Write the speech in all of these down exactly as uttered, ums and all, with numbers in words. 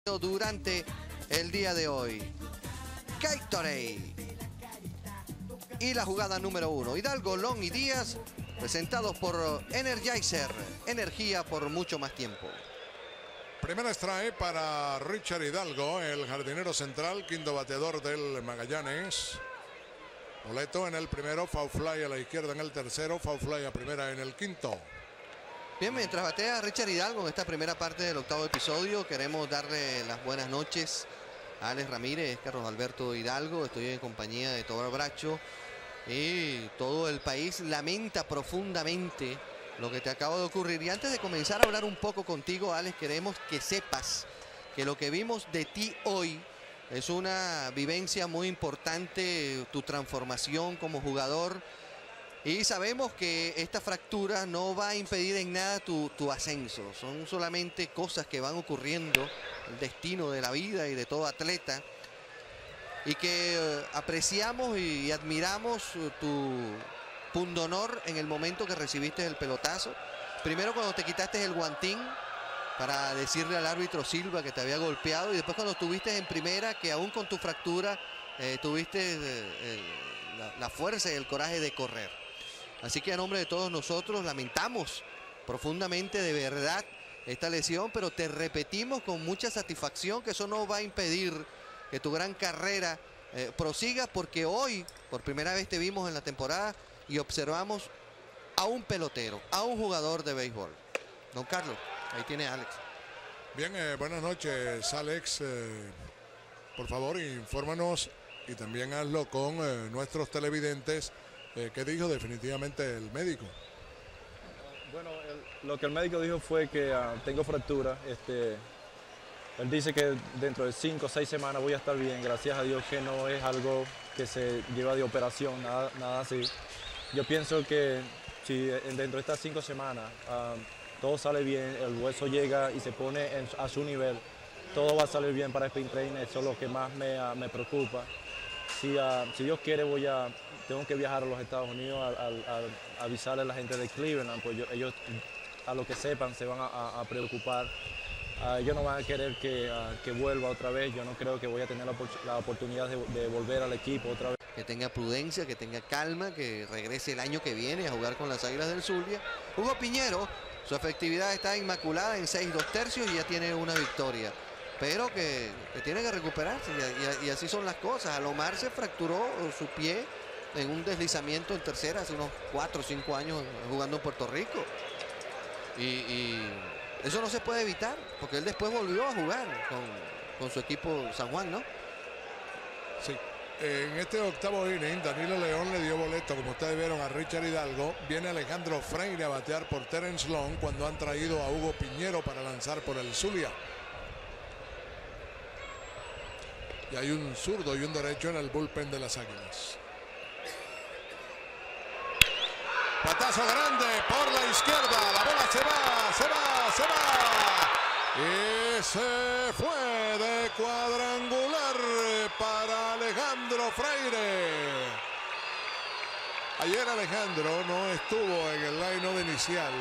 durante el día de hoy. Gatorade. Y la jugada número uno. Hidalgo, Long y Díaz, presentados por Energizer. Energía por mucho más tiempo. Primera strike para Richard Hidalgo, el jardinero central, quinto bateador del Magallanes. Boleto en el primero, foul fly a la izquierda en el tercero, foul fly a primera en el quinto. Bien, mientras batea Richard Hidalgo en esta primera parte del octavo episodio, queremos darle las buenas noches a Alex Ramírez, Carlos Alberto Hidalgo. Estoy en compañía de Tobar Bracho y todo el país lamenta profundamente lo que te acaba de ocurrir. Y antes de comenzar a hablar un poco contigo, Alex, queremos que sepas que lo que vimos de ti hoy es una vivencia muy importante, tu transformación como jugador. Y sabemos que esta fractura no va a impedir en nada tu, tu ascenso. Son solamente cosas que van ocurriendo, el destino de la vida y de todo atleta. Y que eh, apreciamos y, y admiramos tu pundonor en el momento que recibiste el pelotazo. Primero cuando te quitaste el guantín para decirle al árbitro Silva que te había golpeado. Y después cuando estuviste en primera, que aún con tu fractura eh, tuviste eh, eh, la, la fuerza y el coraje de correr. Así que a nombre de todos nosotros lamentamos profundamente de verdad esta lesión, pero te repetimos con mucha satisfacción que eso no va a impedir que tu gran carrera eh, prosiga, porque hoy por primera vez te vimos en la temporada y observamos a un pelotero, a un jugador de béisbol. Don Carlos, ahí tiene a Alex. Bien, eh, buenas noches, Alex. Eh, por favor, infórmanos y también hazlo con eh, nuestros televidentes. Eh, ¿Qué dijo definitivamente el médico? Bueno, el, lo que el médico dijo fue que uh, tengo fractura. Este, él dice que dentro de cinco o seis semanas voy a estar bien. Gracias a Dios que no es algo que se lleva de operación, nada, nada así. Yo pienso que si dentro de estas cinco semanas uh, todo sale bien, el hueso llega y se pone en, a su nivel, todo va a salir bien para Spring Training. Eso es lo que más me, uh, me preocupa. Si, uh, si Dios quiere, voy a... Tengo que viajar a los Estados Unidos a, a, a avisarle a la gente de Cleveland, pues yo, ellos a lo que sepan se van a, a preocupar. Uh, ellos no van a querer que, uh, que vuelva otra vez. Yo no creo que voy a tener la, la oportunidad de, de volver al equipo otra vez. Que tenga prudencia, que tenga calma, que regrese el año que viene a jugar con las Águilas del Zulia. Hugo Piñero, su efectividad está inmaculada en seis dos tercios y ya tiene una victoria. Pero que, que tiene que recuperarse y, y, y así son las cosas. Alomar se fracturó su pie en un deslizamiento en tercera hace unos cuatro o cinco años jugando en Puerto Rico. Y, y eso no se puede evitar, porque él después volvió a jugar con, con su equipo San Juan, ¿no? Sí. En este octavo inning, Danilo León le dio boleto, como ustedes vieron, a Richard Hidalgo. Viene Alejandro Freire a batear por Terence Long cuando han traído a Hugo Piñero para lanzar por el Zulia. Y hay un zurdo y un derecho en el bullpen de las Águilas. Patazo grande por la izquierda. La bola se va, se va, se va. Y se fue de cuadrangular para Alejandro Freire. Ayer Alejandro no estuvo en el line-up inicial.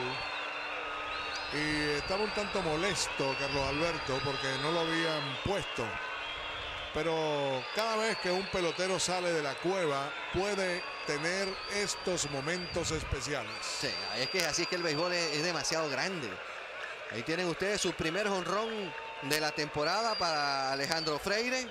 Y estaba un tanto molesto Carlos Alberto porque no lo habían puesto. Pero cada vez que un pelotero sale de la cueva puede tener estos momentos especiales. Sí, es que así es que el béisbol es, es demasiado grande. Ahí tienen ustedes su primer jonrón de la temporada para Alejandro Freire.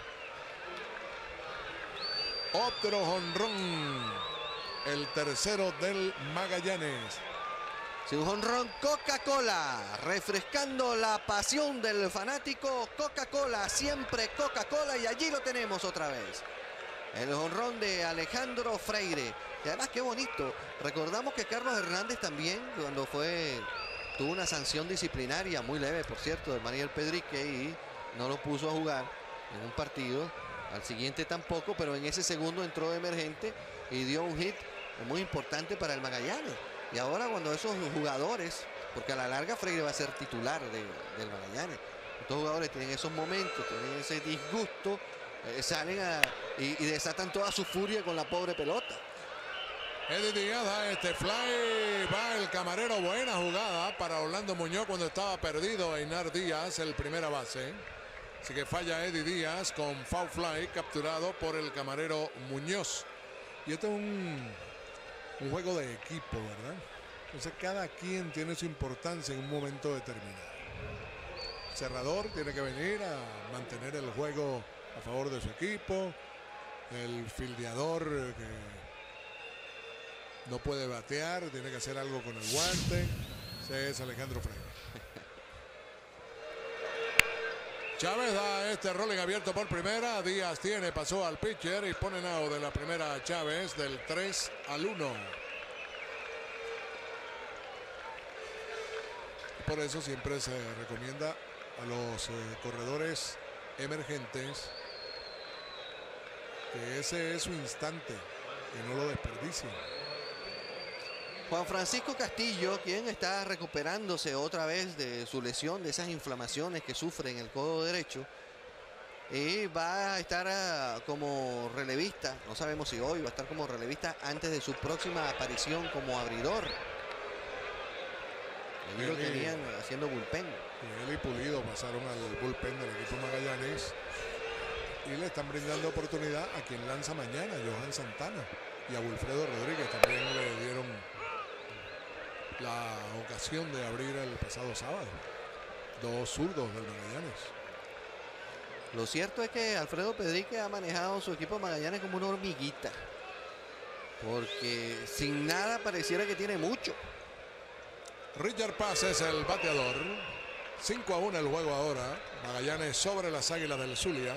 Otro jonrón, el tercero del Magallanes. Sí, un jonrón Coca-Cola, refrescando la pasión del fanático. Coca-Cola, siempre Coca-Cola, y allí lo tenemos otra vez. El jonrón de Alejandro Freire. Y además qué bonito. Recordamos que Carlos Hernández también, cuando fue, tuvo una sanción disciplinaria muy leve, por cierto, de Mariel Pedrique, y no lo puso a jugar en un partido. Al siguiente tampoco, pero en ese segundo entró de emergente y dio un hit muy importante para el Magallanes. Y ahora cuando esos jugadores, porque a la larga Freire va a ser titular de, del Magallanes, estos jugadores tienen esos momentos, tienen ese disgusto, eh, salen a, y, y desatan toda su furia con la pobre pelota. Eddie Díaz da este fly, va el camarero, buena jugada para Orlando Muñoz cuando estaba perdido Einar Díaz, el primera base. Así que falla Eddie Díaz con foul fly, capturado por el camarero Muñoz. Y esto es un, un juego de equipo, ¿verdad? Entonces cada quien tiene su importancia en un momento determinado. El cerrador tiene que venir a mantener el juego a favor de su equipo. El fildeador que no puede batear, tiene que hacer algo con el guante. Ese es Alejandro Freire. Chávez da este rolling abierto por primera. Díaz tiene, pasó al pitcher y pone out de la primera a Chávez del tres al uno. Por eso siempre se recomienda a los eh, corredores emergentes que ese es su instante, que no lo desperdicien. Juan Francisco Castillo, quien está recuperándose otra vez de su lesión, de esas inflamaciones que sufre en el codo derecho, y va a estar uh, como relevista, no sabemos si hoy va a estar como relevista antes de su próxima aparición como abridor. Allí lo tenían haciendo bullpen. Miguel y Pulido pasaron al bullpen del equipo Magallanes y le están brindando oportunidad a quien lanza mañana, Johan Santana, y a Wilfredo Rodríguez también le dieron la ocasión de abrir el pasado sábado. Dos zurdos del Magallanes. Lo cierto es que Alfredo Pedrique ha manejado su equipo Magallanes como una hormiguita, porque sin nada pareciera que tiene mucho. Richard Paz es el bateador. cinco a uno el juego ahora. Magallanes sobre las Águilas del Zulia.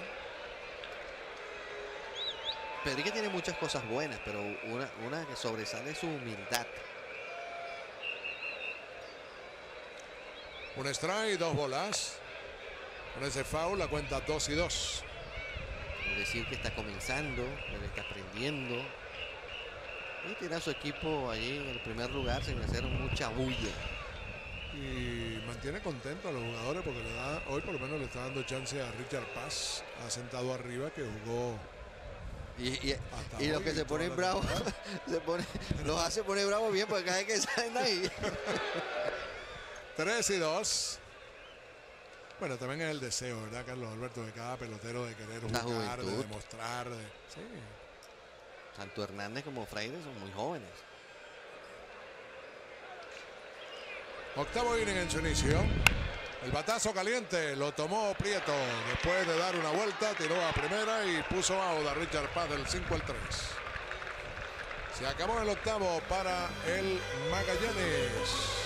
Pedrique tiene muchas cosas buenas, pero una, una que sobresale es su humildad. Un strike, dos bolas. Con ese foul la cuenta dos y dos. Es decir, que está comenzando, él está aprendiendo. Y tiene a su equipo allí en el primer lugar sin hacer mucha bulla. Y mantiene contento a los jugadores porque le da, hoy por lo menos le está dando chance a Richard Paz, ha sentado arriba, que jugó. Y, y, y los que se ponen bravos, se pone, los hace poner bravos bien porque cada vez que salen ahí. tres y dos. Bueno, también es el deseo, ¿verdad, Carlos Alberto? De cada pelotero de querer La jugar, juventud. de demostrar. De... Sí. Tanto Hernández como Freire son muy jóvenes. Octavo inning en su inicio. El batazo caliente lo tomó Prieto. Después de dar una vuelta, tiró a primera y puso out a Richard Paz del cinco al tres. Se acabó el octavo para el Magallanes.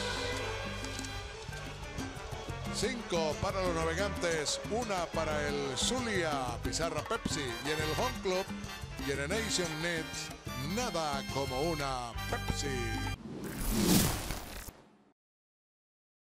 Cinco para los Navegantes, una para el Zulia, pizarra Pepsi. Y en el Home Club, Generation Net, nada como una Pepsi.